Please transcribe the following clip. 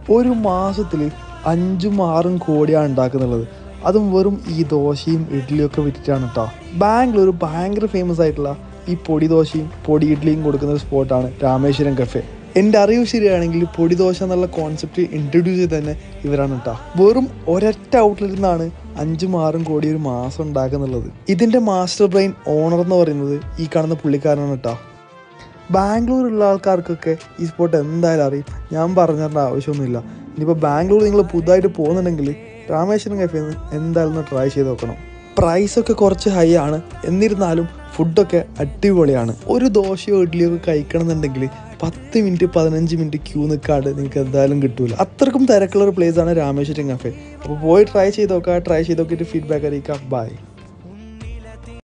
ഒരു മാസത്തിൽ 5-6 കോടിയാണ് ഉണ്ടാക്കുന്നുള്ളത്. അതും വെറും ഈ ദോശയും ഇഡ്ഡലിയൊക്കെ വിറ്റിട്ടാണ് കേട്ടോ. ബാംഗ്ലൂർ ഭയങ്കര ഫേമസ് ആയിട്ടുള്ള ഈ പൊടി ദോശയും പൊടി ഇഡ്ഡലിയും കൊടുക്കുന്ന ഒരു സ്പോട്ടാണ് രാമേശ്വരം കഫേ. എൻ്റെ അറിവ് ശരിയാണെങ്കിൽ പൊടി ദോശ എന്നുള്ള കോൺസെപ്റ്റ് ഇൻട്രൊഡ്യൂസ് ചെയ്ത് തന്നെ ഇവരാണ് കേട്ടോ. വെറും ഒരൊറ്റ ഔട്ട്ലെറ്റിൽ നിന്നാണ് 5-6 കോടി ഒരു മാസം ഉണ്ടാക്കുന്നുള്ളത്. ഇതിൻ്റെ മാസ്റ്റർ ബ്രെയിൻ ഓണർ എന്ന് പറയുന്നത് ഈ കാണുന്ന പുള്ളിക്കാരനാണ് കേട്ടോ. ബാംഗ്ലൂരുള്ള ആൾക്കാർക്കൊക്കെ ഈ സ്പോട്ട് എന്തായാലും അറിയും, ഞാൻ പറഞ്ഞു തരേണ്ട ആവശ്യമൊന്നുമില്ല. ഇനിയിപ്പോൾ ബാംഗ്ലൂർ നിങ്ങൾ പുതുതായിട്ട് പോകുന്നുണ്ടെങ്കിൽ രാമേശ്വരം കഫേന്ന് എന്തായാലും ഒന്ന് ട്രൈ ചെയ്ത് നോക്കണം. പ്രൈസൊക്കെ കുറച്ച് ഹൈ ആണ്, എന്നിരുന്നാലും ഫുഡൊക്കെ അടിപൊളിയാണ്. ഒരു ദോശയോ ഇഡ്ഡലിയോ ഒക്കെ കഴിക്കണമെന്നുണ്ടെങ്കിൽ 10 മിനിറ്റ് 15 മിനിറ്റ് ക്യൂ നിൽക്കാണ്ട് നിങ്ങൾക്ക് എന്തായാലും കിട്ടൂല. അത്രക്കും തിരക്കുള്ളൊരു പ്ലേസാണ് രാമേശ്വരം കഫേ. അപ്പോൾ പോയി ട്രൈ ചെയ്ത് നോക്കുക. ട്രൈ ചെയ്ത് നോക്കിയിട്ട് ഫീഡ്ബാക്ക് അറിയിക്കാം. ബൈ.